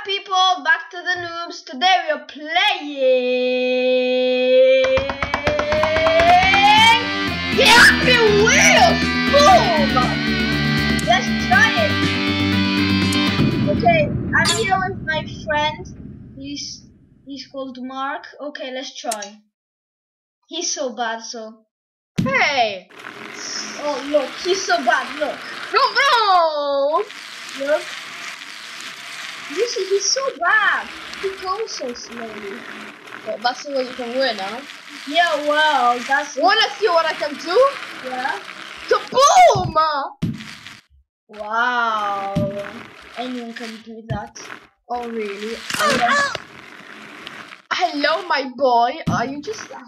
people, back to the noobs. Today we are playing the Happy Wheels. Boom! Let's try it. Okay, I'm here with my friend. He's called Mark. Okay, let's try. He's so bad, so. Hey! Oh look, he's so bad. Look. No! Look. You see, he's so bad. He goes so slowly. Well, that's the way you can win, huh? Yeah, well, that's. Wanna see what I can do? Yeah. Kaboom! Wow. Anyone can do that. Oh, really? Hello, my boy. You just died.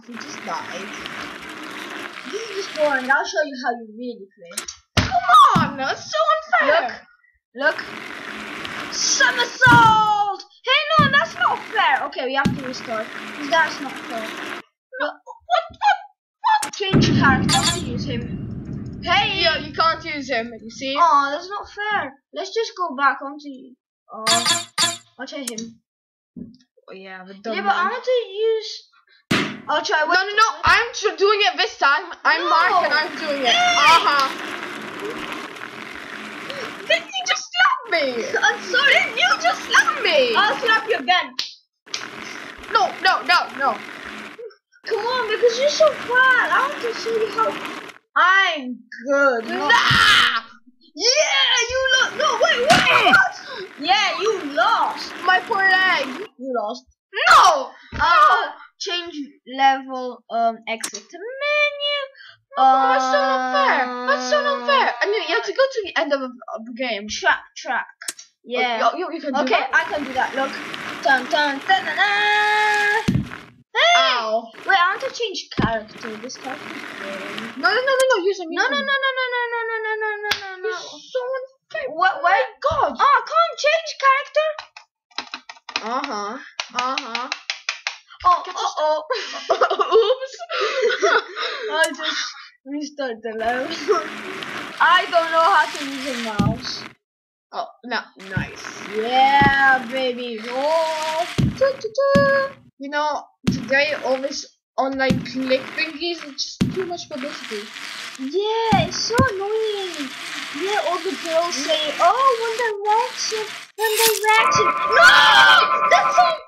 This is just boring. I'll show you how you really play. Come on! That's so unfair! Look. Somersault! Hey, no, that's not fair. Okay, we have to restart. Because that's not fair. What? Change character to use him. Hey! Yeah, you can't use him, you see? Oh, that's not fair. Let's just go back onto you. Oh, I'll try him. Oh, yeah, but Yeah, but I want to use. I'll try. No, I'm doing it this time. I'm Mark and I'm doing it. Didn't you just slap me? I'm sorry. Didn't you just slap me? I'll slap you again. No. Come on, because you're so bad. I want to show you how I'm good. Nah! Yeah, you lost. No, wait, what? Yeah, you lost. My poor leg. You lost. No! Change level. Exit the menu. That's so unfair. I mean, you have to go to the end of the game. Track. Yeah. You can do Okay, that. I can do that. Look. Dun. Ow. Wait, I want to change character. This character is boring. No. Use him. No. You're so unfair. What? Oh my God. Oh, I can't change character. Oh. Oops. I'll just restart the level. I don't know how to use a mouse. Oh, no, nice. Yeah, baby. Oh. You know, today all this online click thingies, it's just too much publicity. Yeah, it's so annoying. Yeah, all the girls say, oh, One Direction. No! That's so